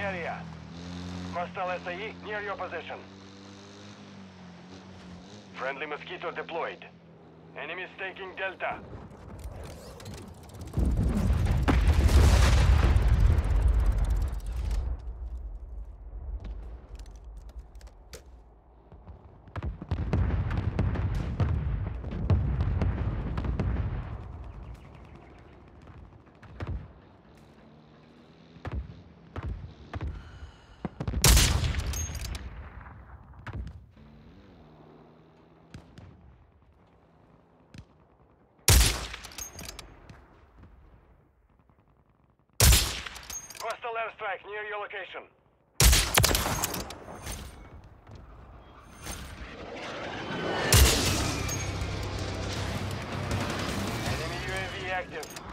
area. Hostile SAE near your position. Friendly Mosquito deployed. Enemies taking Delta. Hostile airstrike near your location. Enemy UAV active.